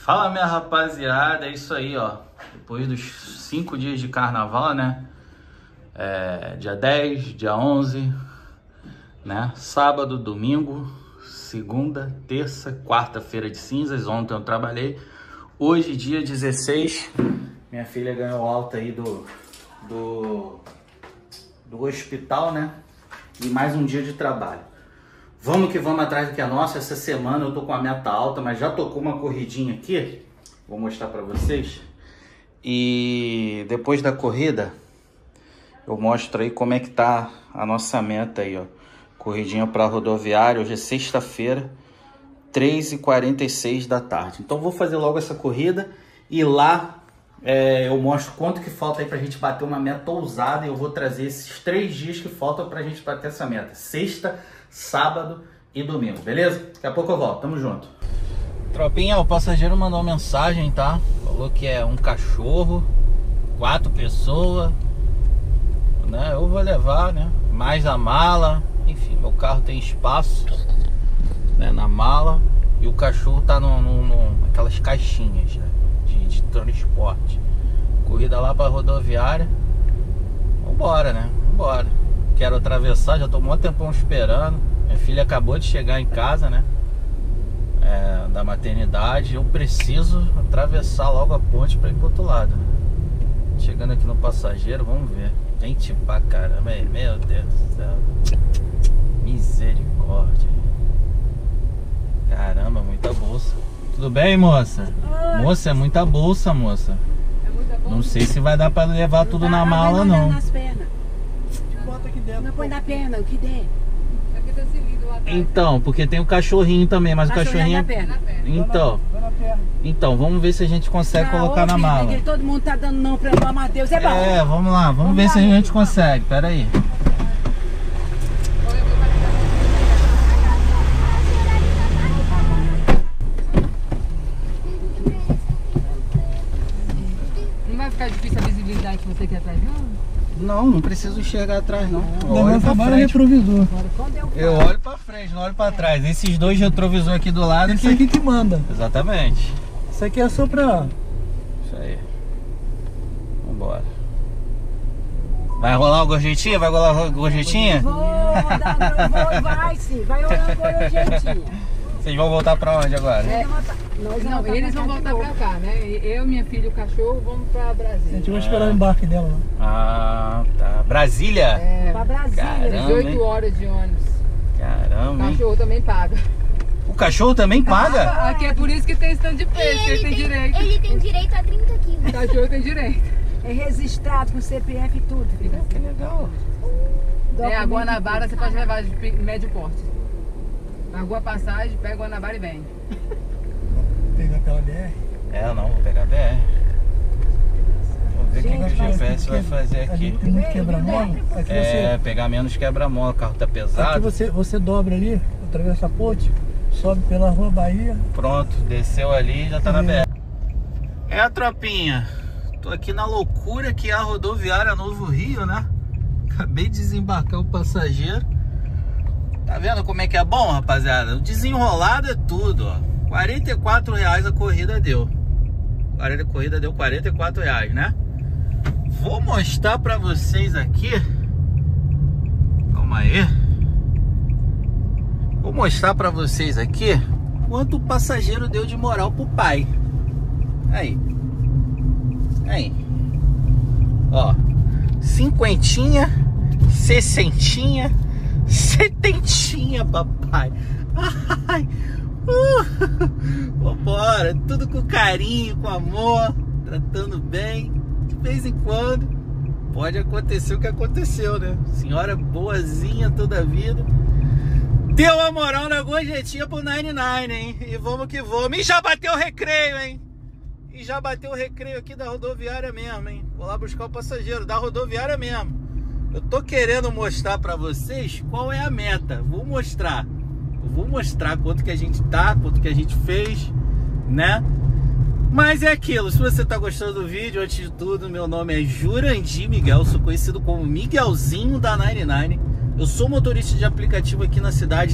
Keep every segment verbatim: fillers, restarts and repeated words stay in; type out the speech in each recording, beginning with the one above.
Fala, minha rapaziada, é isso aí, ó. Depois dos cinco dias de carnaval, né? É, dia dez, dia onze, né? Sábado, domingo, segunda, terça, quarta-feira de cinzas. Ontem eu trabalhei. Hoje, dia dezesseis, minha filha ganhou alta aí do, do, do hospital, né? E mais um dia de trabalho. Vamos que vamos atrás do que é nosso. Essa semana eu tô com a meta alta, mas já tocou uma corridinha aqui. Vou mostrar pra vocês. E depois da corrida, eu mostro aí como é que tá a nossa meta aí, ó. Corridinha pra rodoviária. Hoje é sexta-feira, três e quarenta e seis da tarde. Então vou fazer logo essa corrida e lá é, eu mostro quanto que falta aí pra gente bater uma meta ousada. E eu vou trazer esses três dias que faltam pra gente bater essa meta. Sexta, sábado e domingo, beleza? Daqui a pouco eu volto, tamo junto. Tropinha, o passageiro mandou uma mensagem, tá? Falou que é um cachorro, quatro pessoas, né? Eu vou levar, né? Mais a mala, enfim, meu carro tem espaço, né? Na mala. E o cachorro tá no, no, no aquelas caixinhas, né? de, de transporte. Corrida lá pra rodoviária. Vambora, né? Vambora. Quero atravessar, já tô um tempão esperando. Minha filha acabou de chegar em casa, né? É, da maternidade. Eu preciso atravessar logo a ponte pra ir pro outro lado. Chegando aqui no passageiro, vamos ver. Gente pra caramba, meu Deus do céu. Misericórdia. Caramba, muita bolsa. Tudo bem, moça? Oi. Moça, é muita bolsa, moça. É muita bolsa? Não sei se vai dar pra levar tudo na mala, não. Nas pernas. Bota aqui dentro. Não põe na perna, o que der. Então, porque tem o cachorrinho também, mas o cachorrinho... Na perna. Então, então, vamos ver se a gente consegue ah, colocar na mala. Filho, todo mundo tá dando não pra eu amar Deus, é bom. É, vamos lá, vamos, vamos ver lá, se a gente consegue, pera aí. Não vai ficar difícil a visibilidade que você quer atrás, não? Não, não preciso enxergar atrás, não. Eu não, olho pra frente. Retrovisor. Eu olho pra frente, não olho pra trás. Esses dois retrovisores aqui do lado. Esse que... aqui que manda. Exatamente. Isso aqui é só pra... Isso aí. Vambora. Vai rolar o gorjetinha? Vai rolar o gorjetinha? Vou, vou, vai sim. Vai rolar o gorjetinha. Vocês vão voltar pra onde agora? É, nós não, não eles vão voltar pra cá, né? Eu, minha filha e o cachorro vamos pra Brasília. A gente vai esperar o embarque dela lá. Ah, tá. Brasília? É, pra Brasília. Caramba, dezoito horas de ônibus. Caramba. O cachorro também paga. O cachorro também paga? Ah, aqui é por isso que tem stand de preço, ele, ele tem, tem direito. Ele tem direito a trinta quilos. O cachorro tem direito. É registrado com C P F e tudo. Filho. Que legal. É, a Guanabara você pode levar de médio porte. Pagou a passagem, pega o Guanabara e vem. Pegar pela B R? É, não, vou pegar a B R. Vamos ver o que, que o G P S vai fazer aqui. Tem muito quebra-mola. É, pegar menos quebra-mola, o carro tá pesado. Aqui você, você dobra ali, atravessa a ponte, sobe pela Rua Bahia. Pronto, desceu ali e já tá na B R. É a tropinha. Tô aqui na loucura que é a rodoviária Novo Rio, né? Acabei de desembarcar o passageiro. Tá vendo como é que é bom, rapaziada? O desenrolado é tudo, ó. quarenta e quatro reais a corrida deu. A corrida deu quarenta e quatro reais, né? Vou mostrar pra vocês aqui. Calma aí. Vou mostrar pra vocês aqui quanto o passageiro deu de moral pro pai. Aí. Aí. Ó. Cinquentinha. Sessentinha. Setentinha, papai. Ai. Uh, vambora. Tudo com carinho, com amor. Tratando bem. De vez em quando pode acontecer o que aconteceu, né? Senhora boazinha toda a vida. Deu a moral na gorjetinha pro noventa e nove, hein? E vamos que vamos. E já bateu o recreio, hein? E já bateu o recreio aqui da rodoviária mesmo, hein? Vou lá buscar o passageiro da rodoviária mesmo. Eu tô querendo mostrar pra vocês qual é a meta. Vou mostrar. Eu vou mostrar quanto que a gente tá, quanto que a gente fez, né? Mas é aquilo, se você tá gostando do vídeo, antes de tudo, meu nome é Jurandir Miguel, sou conhecido como Miguelzinho da noventa e nove. Eu sou motorista de aplicativo aqui na cidade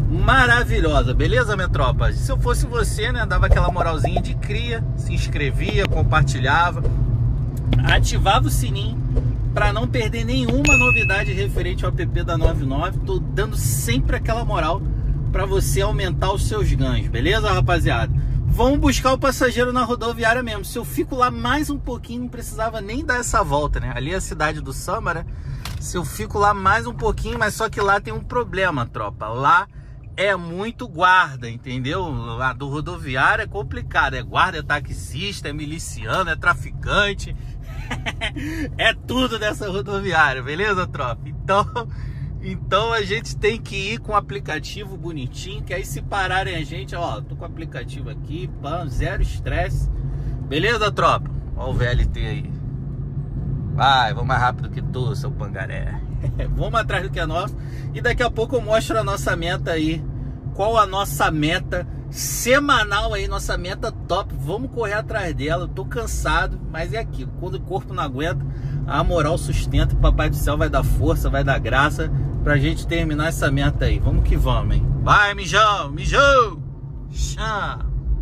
maravilhosa, beleza, minha tropa? Se eu fosse você, né, dava aquela moralzinha de cria, se inscrevia, compartilhava, ativava o sininho para não perder nenhuma novidade referente ao app da noventa e nove. Tô dando sempre aquela moral para você aumentar os seus ganhos, beleza, rapaziada? Vamos buscar o passageiro na rodoviária mesmo. Se eu fico lá mais um pouquinho, não precisava nem dar essa volta, né? Ali é a cidade do Samba, né? Se eu fico lá mais um pouquinho, mas só que lá tem um problema, tropa. Lá é muito guarda, entendeu? Lá do rodoviário é complicado. É guarda, é taxista, é miliciano, é traficante. É tudo nessa rodoviária, beleza, tropa? Então, então a gente tem que ir com o aplicativo bonitinho, que aí se pararem a gente, ó, tô com o aplicativo aqui, pam, zero estresse. Beleza, tropa? Ó o V L T aí. Vai, vamos mais rápido que tu, seu pangaré. Vamos atrás do que é nosso. E daqui a pouco eu mostro a nossa meta aí. Qual a nossa meta semanal aí, nossa meta top. Vamos correr atrás dela. Eu tô cansado, mas é aquilo. Quando o corpo não aguenta, a moral sustenta. O Papai do Céu vai dar força, vai dar graça pra gente terminar essa meta aí. Vamos que vamos, hein? Vai, mijão, mijão! Chá!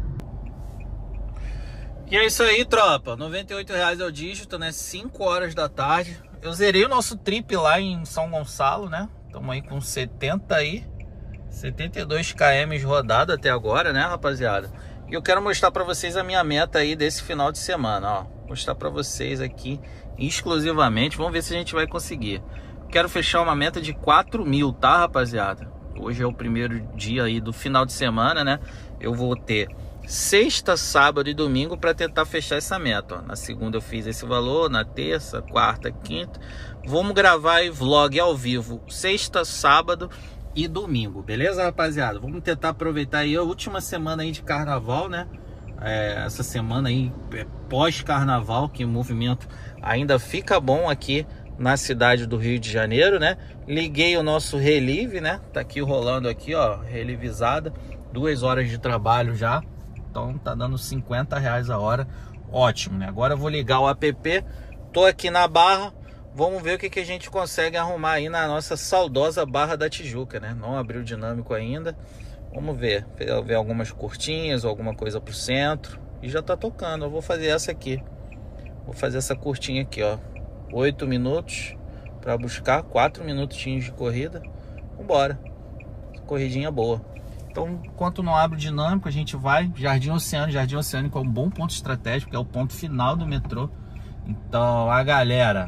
E é isso aí, tropa. noventa e oito reais é o dígito, né? cinco horas da tarde. Eu zerei o nosso trip lá em São Gonçalo, né? Estamos aí com setenta aí. setenta e dois quilômetros rodado até agora, né, rapaziada? E eu quero mostrar pra vocês a minha meta aí desse final de semana, ó. Mostrar pra vocês aqui exclusivamente. Vamos ver se a gente vai conseguir. Quero fechar uma meta de quatro mil, tá, rapaziada? Hoje é o primeiro dia aí do final de semana, né? Eu vou ter sexta, sábado e domingo para tentar fechar essa meta, ó. Na segunda eu fiz esse valor, na terça, quarta, quinta. Vamos gravar aí vlog ao vivo sexta, sábado e domingo, beleza, rapaziada? Vamos tentar aproveitar aí a última semana aí de carnaval, né? É, essa semana aí pós-carnaval, que o movimento ainda fica bom aqui na cidade do Rio de Janeiro, né? Liguei o nosso relive, né? Tá aqui rolando aqui, ó, relivizada, duas horas de trabalho já. Então tá dando cinquenta reais a hora. Ótimo, né? Agora eu vou ligar o app. Tô aqui na Barra. Vamos ver o que, que a gente consegue arrumar aí na nossa saudosa Barra da Tijuca, né? Não abriu dinâmico ainda. Vamos ver. Ver algumas curtinhas ou alguma coisa pro centro. E já tá tocando. Eu vou fazer essa aqui. Vou fazer essa curtinha aqui, ó. oito minutos para buscar. quatro minutinhos de corrida. Vambora. Corridinha boa. Então, enquanto não abre o dinâmico, a gente vai. Jardim Oceânico. Jardim Oceânico é um bom ponto estratégico, que é o ponto final do metrô. Então, a galera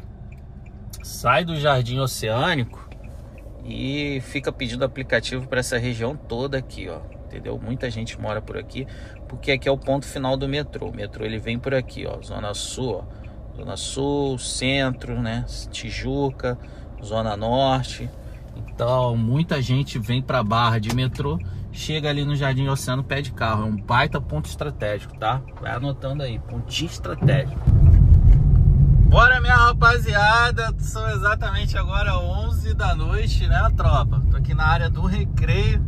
sai do Jardim Oceânico e fica pedindo aplicativo para essa região toda aqui, ó. Entendeu? Muita gente mora por aqui, porque aqui é o ponto final do metrô. O metrô ele vem por aqui, ó. Zona Sul, ó. Zona Sul, Centro, né? Tijuca, Zona Norte. Então, muita gente vem para Barra de metrô. Chega ali no Jardim Oceânico, pede carro. É um baita ponto estratégico, tá? Vai anotando aí, pontinho estratégico. Bora, minha rapaziada. São exatamente agora onze da noite, né, tropa? Tô aqui na área do recreio.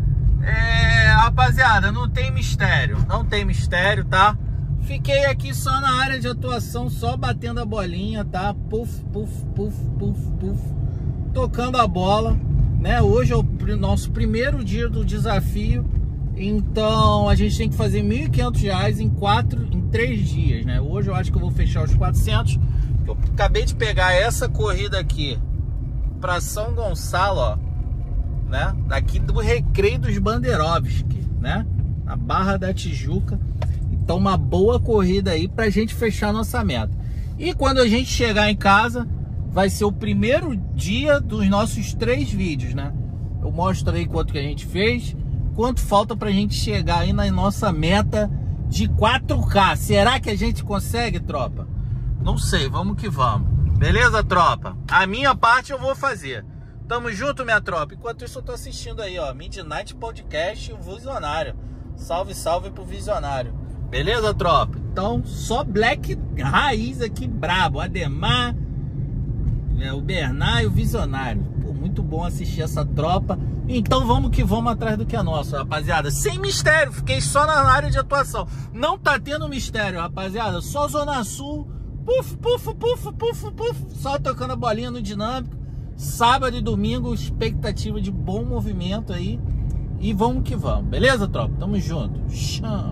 É, rapaziada, não tem mistério. Não tem mistério, tá? Fiquei aqui só na área de atuação, só batendo a bolinha, tá? Puf, puf, puf, puf, puf. Tocando a bola. Né? Hoje é o nosso primeiro dia do desafio, então a gente tem que fazer mil e quinhentos reais em quatro, em três dias, né? Hoje eu acho que eu vou fechar os quatrocentos. Eu acabei de pegar essa corrida aqui para São Gonçalo, ó, né? Daqui do Recreio dos Banderovski, né? Na Barra da Tijuca. Então uma boa corrida aí pra gente fechar nossa meta. E quando a gente chegar em casa, vai ser o primeiro dia dos nossos três vídeos, né? Eu mostro aí quanto que a gente fez, quanto falta pra gente chegar aí na nossa meta de quatro K. Será que a gente consegue, tropa? Não sei, vamos que vamos. Beleza, tropa? A minha parte eu vou fazer. Tamo junto, minha tropa. Enquanto isso eu tô assistindo aí, ó, Midnight Podcast e o Visionário. Salve, salve pro Visionário. Beleza, tropa? Então, só Black raiz aqui, brabo. Ademar, é, o Bernard e o Visionário. Pô, muito bom assistir essa tropa. Então vamos que vamos atrás do que é nosso, rapaziada. Sem mistério, fiquei só na área de atuação. Não tá tendo mistério, rapaziada. Só Zona Sul. Puf, puf, puf, puf, puf. Só tocando a bolinha no dinâmico. Sábado e domingo, expectativa de bom movimento aí. E vamos que vamos, beleza, tropa? Tamo junto. Chama.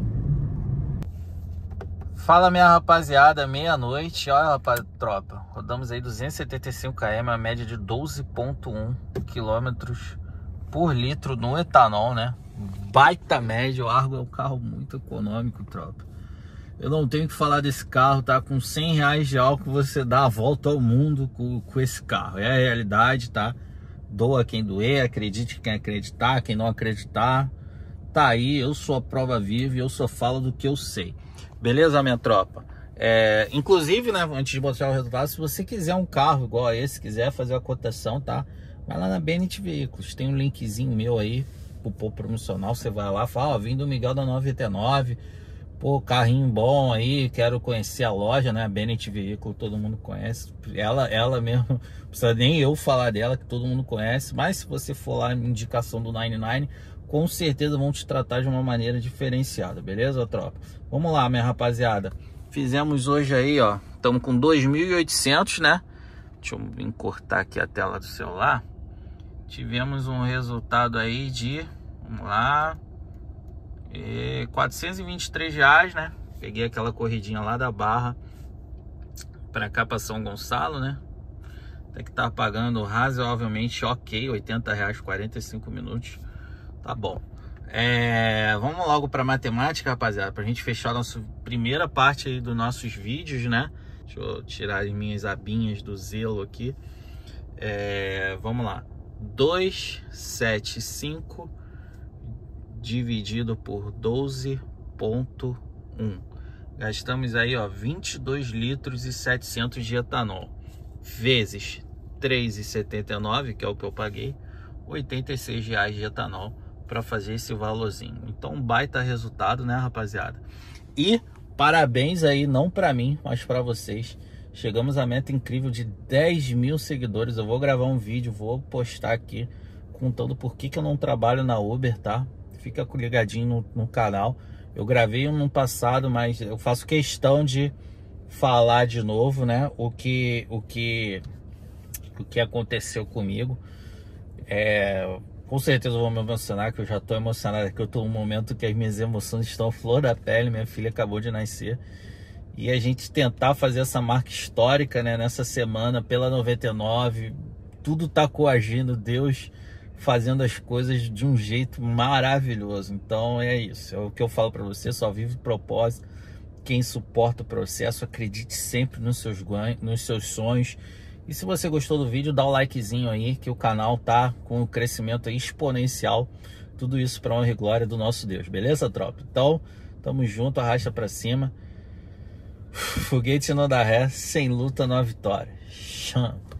Fala, minha rapaziada, meia-noite. Olha, rapaz, tropa, rodamos aí duzentos e setenta e cinco quilômetros, a média de doze vírgula um quilômetros por litro no etanol, né? Baita média. O Argo é um carro muito econômico, tropa. Eu não tenho que falar desse carro, tá? Com cem reais de álcool você dá a volta ao mundo com, com esse carro. É a realidade, tá? Doa quem doer, acredite quem acreditar, quem não acreditar. Tá aí, eu sou a prova viva e eu só falo do que eu sei. Beleza, minha tropa? É, inclusive, né, antes de mostrar o resultado, se você quiser um carro igual a esse, quiser fazer a cotação, tá? Vai lá na Bennett Veículos, tem um linkzinho meu aí, pro promocional, você vai lá, fala, ó, vim do Miguel da noventa e nove, pô, carrinho bom aí, quero conhecer a loja, né, a Bennett Veículo, todo mundo conhece, ela, ela mesmo, não precisa nem eu falar dela, que todo mundo conhece, mas se você for lá, indicação do noventa e nove, com certeza vão te tratar de uma maneira diferenciada, beleza, tropa? Vamos lá, minha rapaziada. Fizemos hoje aí, ó, estamos com dois mil e oitocentos, né? Deixa eu encurtar aqui a tela do celular. Tivemos um resultado aí de, vamos lá, e quatrocentos e vinte e três reais, né? Peguei aquela corridinha lá da Barra pra cá, pra São Gonçalo, né? Tem que estar pagando razoavelmente ok, oitenta reais, quarenta e cinco minutos. Tá bom. É, vamos logo para matemática, rapaziada, pra gente fechar a nossa primeira parte aí dos nossos vídeos, né? Deixa eu tirar as minhas abinhas do Zelo aqui. É, vamos lá. duzentos e setenta e cinco dividido por doze vírgula um. Gastamos aí, ó, vinte e dois litros e setecentos de etanol. Vezes três reais e setenta e nove, que é o que eu paguei, oitenta e seis reais de etanol para fazer esse valorzinho. Então, baita resultado, né, rapaziada? E parabéns aí, não para mim, mas para vocês. Chegamos à meta incrível de dez mil seguidores. Eu vou gravar um vídeo, vou postar aqui contando por que que eu não trabalho na Uber, tá? Fica ligadinho no, no canal. Eu gravei um no passado, mas eu faço questão de falar de novo, né? O que, o que, o que aconteceu comigo. É... Com certeza eu vou me emocionar, que eu já tô emocionado aqui. Eu tô num momento que as minhas emoções estão à flor da pele. Minha filha acabou de nascer. E a gente tentar fazer essa marca histórica, né, nessa semana, pela noventa e nove. Tudo tá coagindo, Deus fazendo as coisas de um jeito maravilhoso. Então é isso. É o que eu falo pra você, só vive o propósito. Quem suporta o processo, acredite sempre nos seus ganhos, nos seus sonhos. E se você gostou do vídeo, dá o likezinho aí, que o canal tá com um crescimento exponencial. Tudo isso para honra e glória do nosso Deus, beleza, tropa? Então, tamo junto, arrasta pra cima. Foguete não dá ré, sem luta não há vitória. Champa.